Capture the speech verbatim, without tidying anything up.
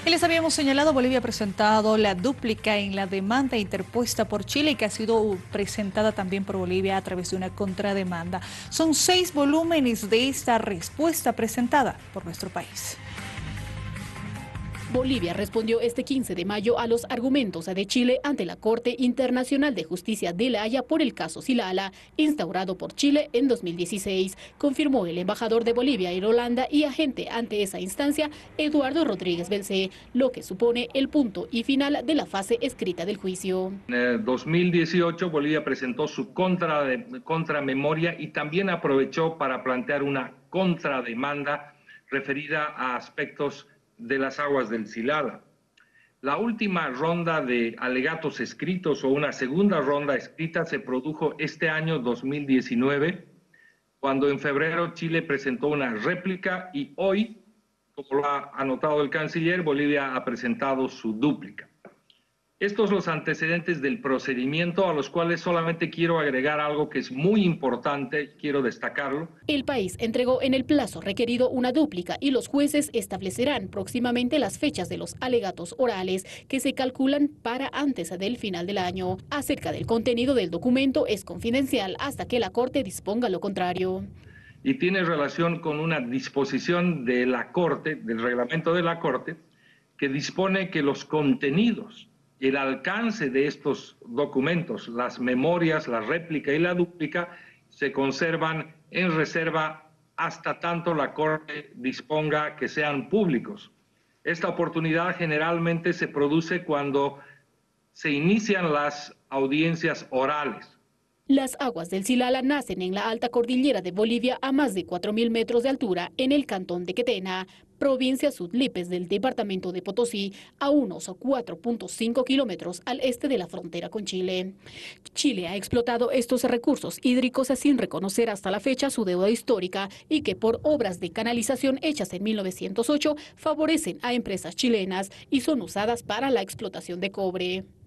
Y les habíamos señalado, Bolivia ha presentado la dúplica en la demanda interpuesta por Chile, que ha sido presentada también por Bolivia a través de una contrademanda. Son seis volúmenes de esta respuesta presentada por nuestro país. Bolivia respondió este quince de mayo a los argumentos de Chile ante la Corte Internacional de Justicia de La Haya por el caso Xilala, instaurado por Chile en dos mil dieciséis, confirmó el embajador de Bolivia en Holanda y agente ante esa instancia, Eduardo Rodríguez Belcé, lo que supone el punto y final de la fase escrita del juicio. En el dos mil dieciocho, Bolivia presentó su contra de, contramemoria y también aprovechó para plantear una contrademanda referida a aspectos de las aguas del Xilala. La última ronda de alegatos escritos o una segunda ronda escrita se produjo este año dos mil diecinueve, cuando en febrero Chile presentó una réplica y hoy, como lo ha anotado el canciller, Bolivia ha presentado su dúplica. Estos son los antecedentes del procedimiento, a los cuales solamente quiero agregar algo que es muy importante, quiero destacarlo. El país entregó en el plazo requerido una dúplica y los jueces establecerán próximamente las fechas de los alegatos orales que se calculan para antes del final del año. Acerca del contenido del documento es confidencial hasta que la Corte disponga lo contrario. Y tiene relación con una disposición de la Corte, del reglamento de la Corte, que dispone que los contenidos, el alcance de estos documentos, las memorias, la réplica y la dúplica, se conservan en reserva hasta tanto la Corte disponga que sean públicos. Esta oportunidad generalmente se produce cuando se inician las audiencias orales. Las aguas del Xilala nacen en la alta cordillera de Bolivia a más de cuatro mil metros de altura en el cantón de Quetena, provincia Sudlipes del departamento de Potosí, a unos cuatro punto cinco kilómetros al este de la frontera con Chile. Chile ha explotado estos recursos hídricos sin reconocer hasta la fecha su deuda histórica y que por obras de canalización hechas en mil novecientos ocho favorecen a empresas chilenas y son usadas para la explotación de cobre.